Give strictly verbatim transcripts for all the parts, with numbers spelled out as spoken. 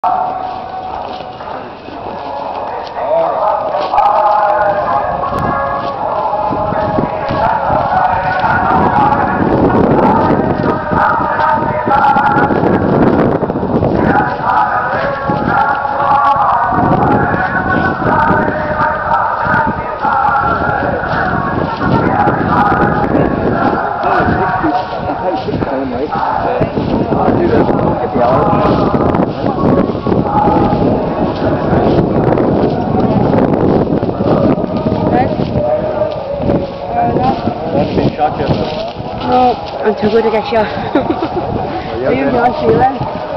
No, I'm too good to get shot. Are you not feeling?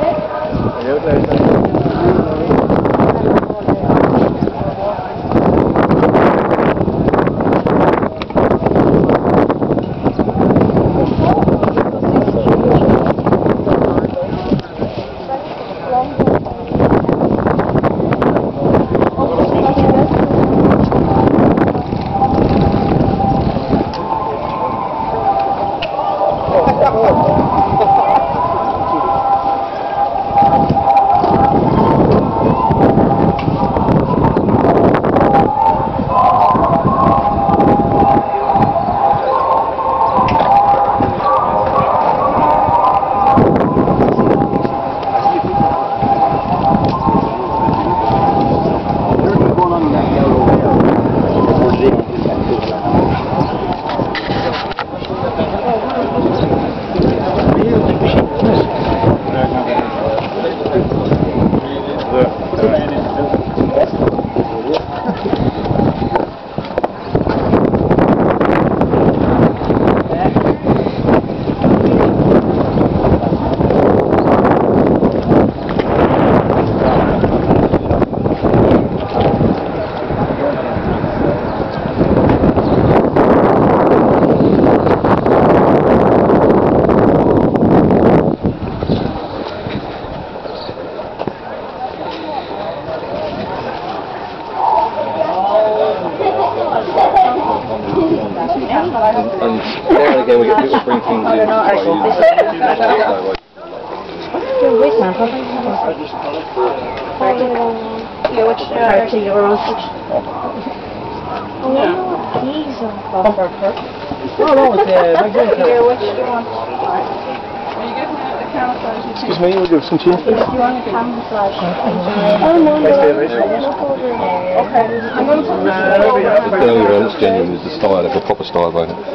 And there and again we get people bring things in. Yeah, which part of your own? Oh, he's a bumper. No, no, it's uh, my good. Yeah, which do you want? Excuse me, we'll give some tea. If you want a camouflage. Oh, no, no. Okay. I'm going to put this The only one that's genuine is the style, like a proper style by it.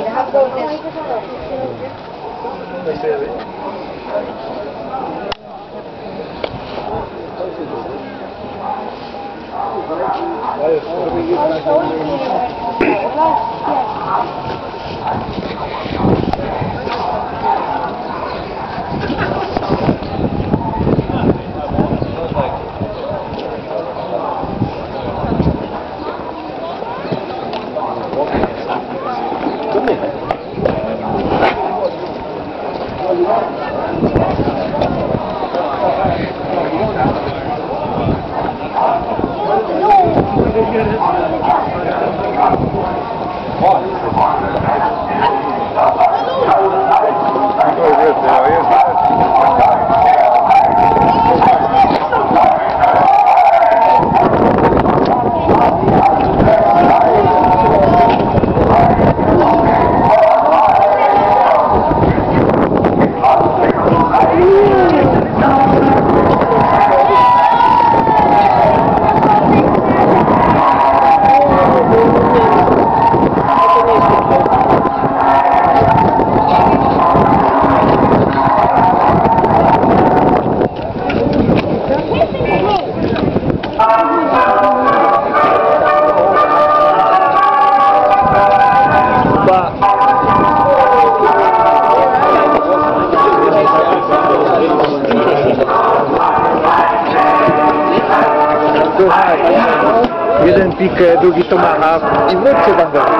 Jeden pikę, drugi to macha i wróćcie tam do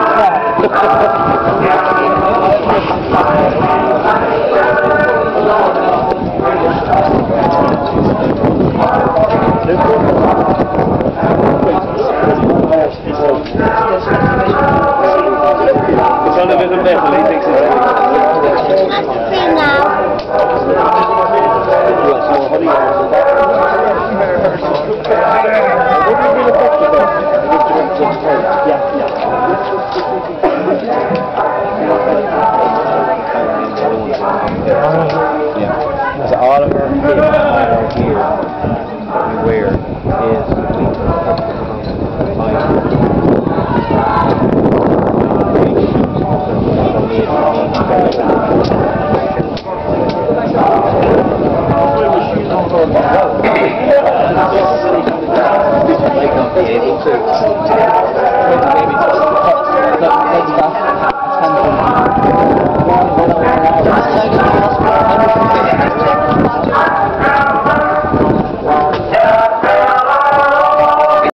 It's on a bit of metal, he thinks it's now. May not be able to.